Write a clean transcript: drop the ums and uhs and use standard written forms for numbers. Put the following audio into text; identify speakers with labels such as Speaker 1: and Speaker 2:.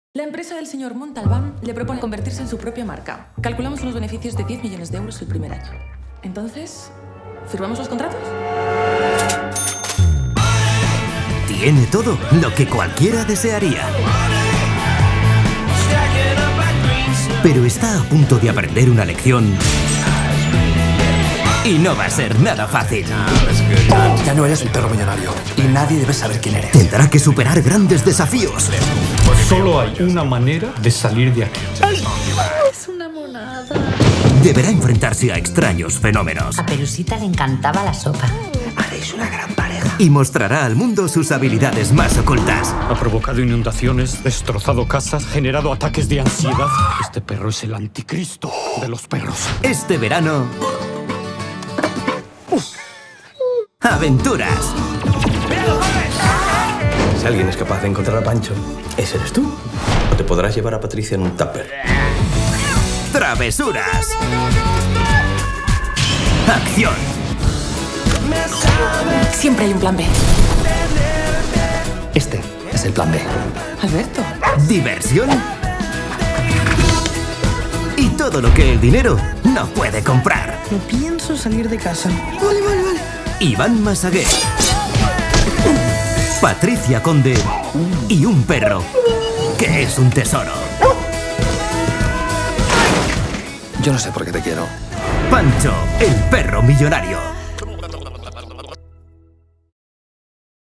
Speaker 1: La empresa del señor Montalbán le propone convertirse en su propia marca. Calculamos unos beneficios de 10 millones de euros el primer año. Entonces, ¿firmamos los contratos?
Speaker 2: Tiene todo lo que cualquiera desearía. Pero está a punto de aprender una lección. Y no va a ser nada fácil.
Speaker 3: Ya no eres un perro millonario y nadie debe saber quién eres.
Speaker 2: Tendrá que superar grandes desafíos.
Speaker 4: Solo hay una manera de salir de aquí.
Speaker 5: Es una monada.
Speaker 2: Deberá enfrentarse a extraños fenómenos.
Speaker 5: A Pelusita le encantaba la sopa.
Speaker 3: Haréis una gran pareja.
Speaker 2: Y mostrará al mundo sus habilidades más ocultas.
Speaker 4: Ha provocado inundaciones, destrozado casas, generado ataques de ansiedad. Este perro es el anticristo de los perros.
Speaker 2: Este verano... ¡aventuras!
Speaker 3: Si alguien es capaz de encontrar a Pancho, ese eres tú. O te podrás llevar a Patricia en un tupper.
Speaker 2: ¡Travesuras! ¡Acción!
Speaker 1: Siempre hay un plan B.
Speaker 3: Este es el plan B.
Speaker 1: Alberto.
Speaker 2: ¡Diversión! Y todo lo que el dinero no puede comprar.
Speaker 6: No pienso salir de casa. Vale.
Speaker 2: Iván Massaguer, Patricia Conde y un perro que es un tesoro.
Speaker 3: Yo no sé por qué te quiero.
Speaker 2: Pancho, el perro millonario.